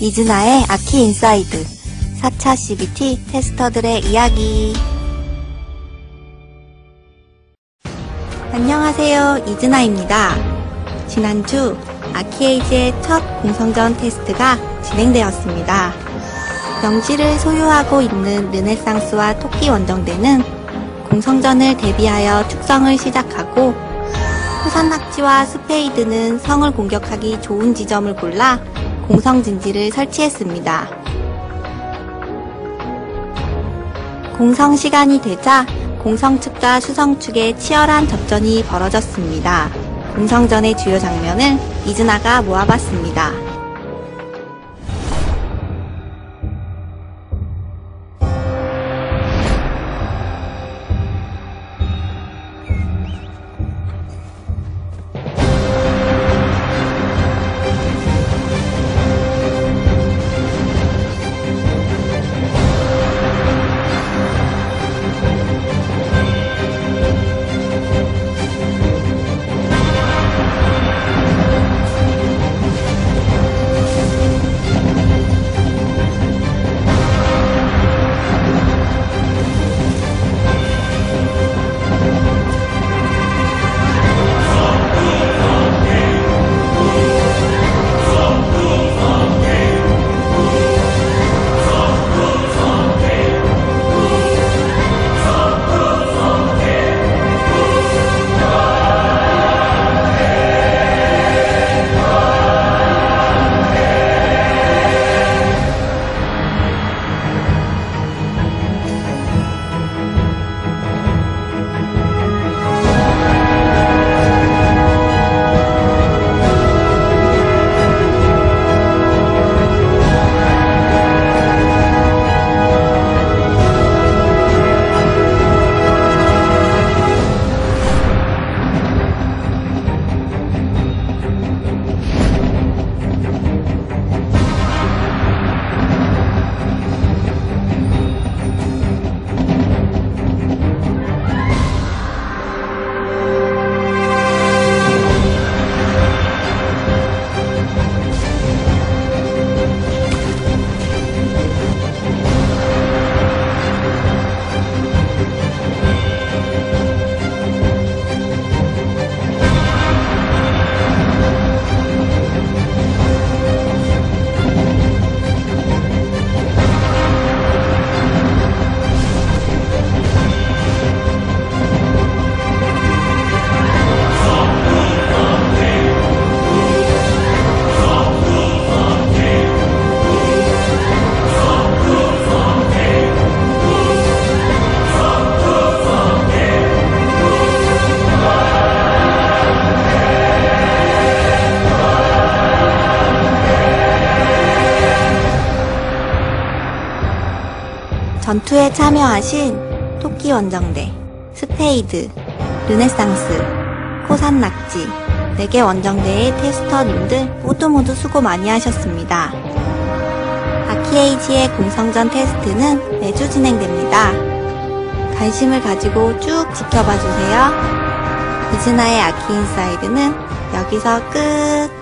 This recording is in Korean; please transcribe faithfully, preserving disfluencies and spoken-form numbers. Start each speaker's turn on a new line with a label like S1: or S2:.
S1: 이즈나의 아키 인사이드 사 차 씨비티 테스터들의 이야기. 안녕하세요, 이즈나입니다. 지난주 아키에이지의 첫 공성전 테스트가 진행되었습니다. 명지를 소유하고 있는 르네상스와 토끼 원정대는 공성전을 대비하여 축성을 시작하고, 호산낙지와 스페이드는 성을 공격하기 좋은 지점을 골라 공성진지를 설치했습니다. 공성 시간이 되자 공성 측과 수성 측의 치열한 접전이 벌어졌습니다. 공성전의 주요 장면을 이즈나가 모아봤습니다. 전투에 참여하신 토끼 원정대, 스페이드, 르네상스, 호산낙지 네 개 원정대의 테스터님들 모두 모두 수고 많이 하셨습니다. 아키에이지의 공성전 테스트는 매주 진행됩니다. 관심을 가지고 쭉 지켜봐 주세요. 이즈나의 아키 인사이드는 여기서 끝!